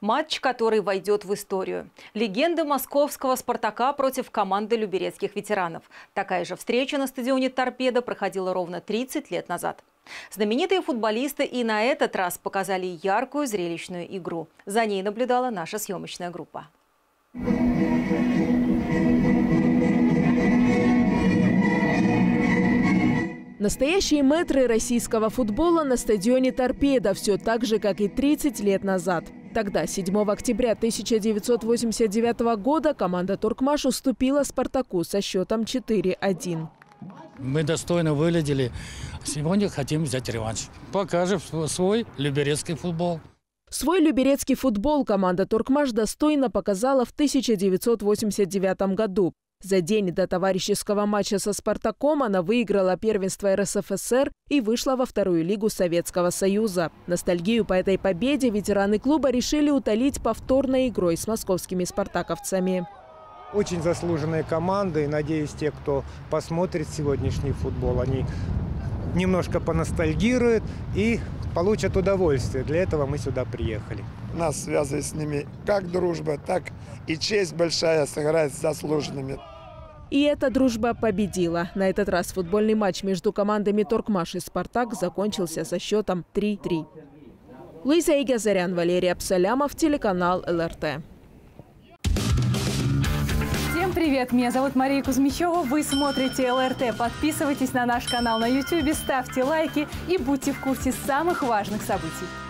Матч, который войдет в историю. Легенды московского «Спартака» против команды люберецких ветеранов. Такая же встреча на стадионе «Торпедо» проходила ровно 30 лет назад. Знаменитые футболисты и на этот раз показали яркую зрелищную игру. За ней наблюдала наша съемочная группа. Настоящие мэтры российского футбола на стадионе «Торпедо», все так же, как и 30 лет назад. Тогда, 7 октября 1989 года, команда «Торкмаш» уступила «Спартаку» со счетом 4-1. Мы достойно выглядели. Сегодня хотим взять реванш. Покажем свой люберецкий футбол. Свой люберецкий футбол команда «Торкмаш» достойно показала в 1989 году. За день до товарищеского матча со «Спартаком» она выиграла первенство РСФСР и вышла во вторую лигу Советского Союза. Ностальгию по этой победе ветераны клуба решили утолить повторной игрой с московскими спартаковцами. Очень заслуженные команды, и надеюсь, те, кто посмотрит сегодняшний футбол, они немножко поностальгируют и получат удовольствие. Для этого мы сюда приехали. Нас связывает с ними как дружба, так и честь большая сыграть с заслуженными. И эта дружба победила. На этот раз футбольный матч между командами «Торкмаш» и «Спартак» закончился со счетом 3-3. Луиза Игазарян, Валерий Абсалямов, телеканал ЛРТ. Всем привет! Меня зовут Мария Кузьмичева. Вы смотрите ЛРТ. Подписывайтесь на наш канал на YouTube, ставьте лайки и будьте в курсе самых важных событий.